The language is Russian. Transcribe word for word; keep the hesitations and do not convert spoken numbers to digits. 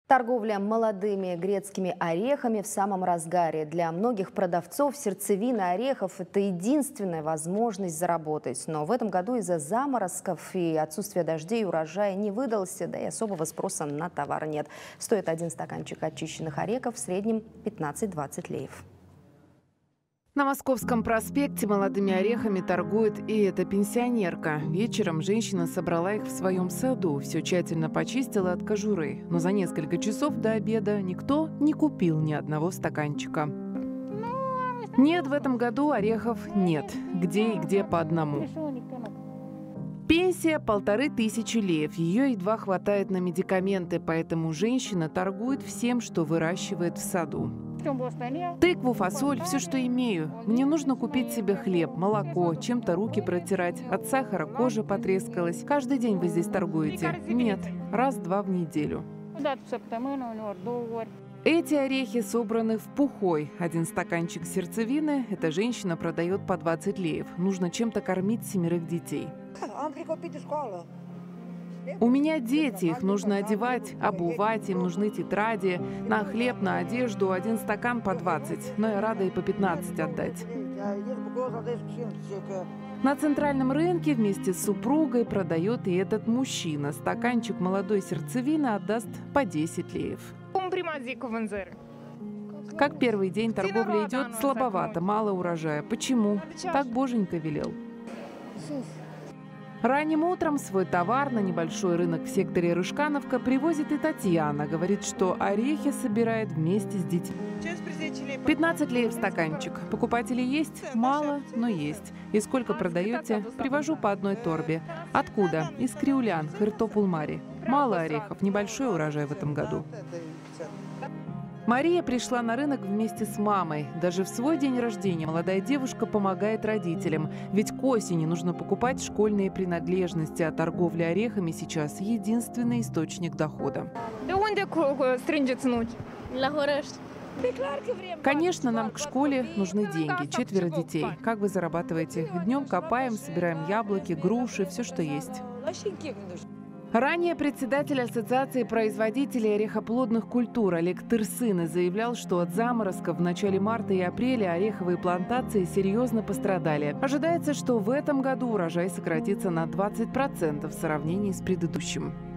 Торговля молодыми грецкими орехами в самом разгаре. Для многих продавцов сердцевина орехов – это единственная возможность заработать. Но в этом году из-за заморозков и отсутствия дождей урожай не выдался, да и особого спроса на товар нет. Стоит один стаканчик очищенных орехов в среднем пятнадцать-двадцать леев. На Московском проспекте молодыми орехами торгует и эта пенсионерка. Вечером женщина собрала их в своем саду, все тщательно почистила от кожуры. Но за несколько часов до обеда никто не купил ни одного стаканчика. Нет, в этом году орехов нет. Где и где по одному. Пенсия – полторы тысячи леев. Ее едва хватает на медикаменты, поэтому женщина торгует всем, что выращивает в саду. Тыкву, фасоль, все, что имею. Мне нужно купить себе хлеб, молоко, чем-то руки протирать. От сахара кожа потрескалась. Каждый день вы здесь торгуете? Нет, раз-два в неделю. Эти орехи собраны в пухой. Один стаканчик сердцевины эта женщина продает по двадцать леев. Нужно чем-то кормить семерых детей. У меня дети, их нужно одевать, обувать, им нужны тетради. На хлеб, на одежду один стакан по двадцать, но я рада и по пятнадцать отдать. На центральном рынке вместе с супругой продает и этот мужчина. Стаканчик молодой сердцевины отдаст по десять леев. Как первый день торговля идет, слабовато, мало урожая. Почему? Так Боженька велел. Ранним утром свой товар на небольшой рынок в секторе Рыжкановка привозит и Татьяна. Говорит, что орехи собирает вместе с детьми. пятнадцать леев стаканчик. Покупателей есть? Мало, но есть. И сколько продаете? Привожу по одной торбе. Откуда? Из Криулян, Хыртопулмари. Мало орехов, небольшой урожай в этом году. Мария пришла на рынок вместе с мамой. Даже в свой день рождения молодая девушка помогает родителям. Ведь к осени нужно покупать школьные принадлежности, а торговля орехами сейчас единственный источник дохода. Конечно, нам к школе нужны деньги. Четверо детей. Как вы зарабатываете? Днем копаем, собираем яблоки, груши, все, что есть. Ранее председатель Ассоциации производителей орехоплодных культур Олег Тырсыны заявлял, что от заморозков в начале марта и апреля ореховые плантации серьезно пострадали. Ожидается, что в этом году урожай сократится на двадцать процентов в сравнении с предыдущим.